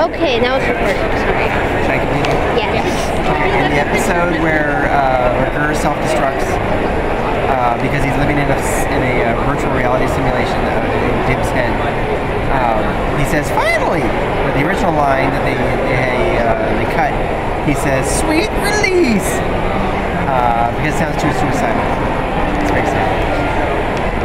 Okay, now it's recording. Sorry. Should I continue? Yes. In the episode where Riker self-destructs because he's living in a virtual reality simulation in Dim's head, he says, "Finally!" But the original line that they cut, he says, "Sweet release!" Because it sounds too suicidal. It's very sad.